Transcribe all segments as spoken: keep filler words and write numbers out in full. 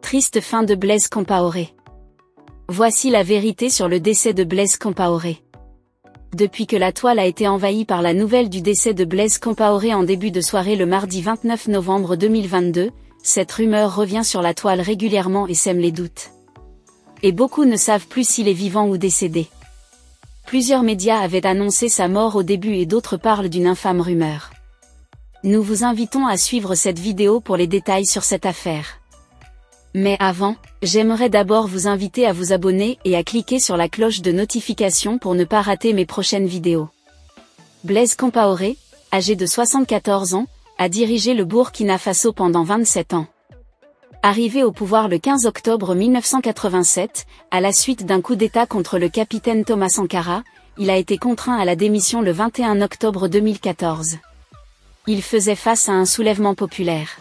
Triste fin de Blaise Compaoré. Voici la vérité sur le décès de Blaise Compaoré. Depuis que la toile a été envahie par la nouvelle du décès de Blaise Compaoré en début de soirée le mardi vingt-neuf novembre deux mille vingt-deux, cette rumeur revient sur la toile régulièrement et sème les doutes. Et beaucoup ne savent plus s'il est vivant ou décédé. Plusieurs médias avaient annoncé sa mort au début et d'autres parlent d'une infâme rumeur. Nous vous invitons à suivre cette vidéo pour les détails sur cette affaire. Mais avant, j'aimerais d'abord vous inviter à vous abonner et à cliquer sur la cloche de notification pour ne pas rater mes prochaines vidéos. Blaise Compaoré, âgé de soixante-quatorze ans, a dirigé le Burkina Faso pendant vingt-sept ans. Arrivé au pouvoir le quinze octobre mille neuf cent quatre-vingt-sept, à la suite d'un coup d'État contre le capitaine Thomas Sankara, il a été contraint à la démission le vingt et un octobre deux mille quatorze. Il faisait face à un soulèvement populaire.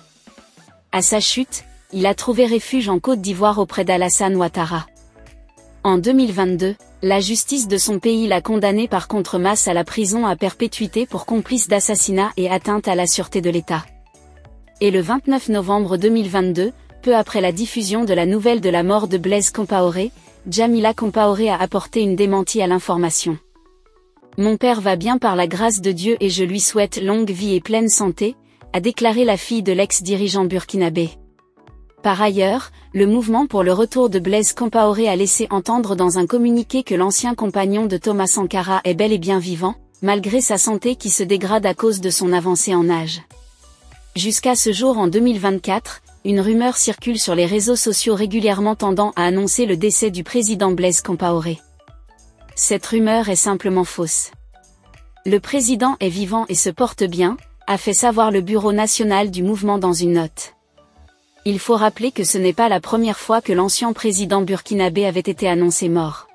À sa chute, il a trouvé refuge en Côte d'Ivoire auprès d'Alassane Ouattara. En deux mille vingt-deux, la justice de son pays l'a condamné par contumace à la prison à perpétuité pour complice d'assassinat et atteinte à la sûreté de l'État. Et le vingt-neuf novembre deux mille vingt-deux, peu après la diffusion de la nouvelle de la mort de Blaise Compaoré, Djamila Compaoré a apporté une démentie à l'information. « Mon père va bien par la grâce de Dieu et je lui souhaite longue vie et pleine santé », a déclaré la fille de l'ex-dirigeant burkinabé. Par ailleurs, le mouvement pour le retour de Blaise Compaoré a laissé entendre dans un communiqué que l'ancien compagnon de Thomas Sankara est bel et bien vivant, malgré sa santé qui se dégrade à cause de son avancée en âge. Jusqu'à ce jour en deux mille vingt-quatre, une rumeur circule sur les réseaux sociaux régulièrement tendant à annoncer le décès du président Blaise Compaoré. Cette rumeur est simplement fausse. Le président est vivant et se porte bien, a fait savoir le Bureau national du mouvement dans une note. Il faut rappeler que ce n'est pas la première fois que l'ancien président burkinabé avait été annoncé mort.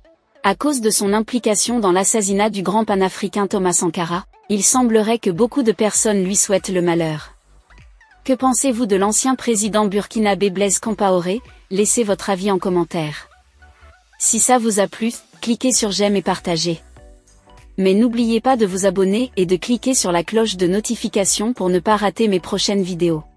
À cause de son implication dans l'assassinat du grand panafricain Thomas Sankara, il semblerait que beaucoup de personnes lui souhaitent le malheur. Que pensez-vous de l'ancien président burkinabé Blaise Compaoré? Laissez votre avis en commentaire. Si ça vous a plu, cliquez sur j'aime et partagez. Mais n'oubliez pas de vous abonner et de cliquer sur la cloche de notification pour ne pas rater mes prochaines vidéos.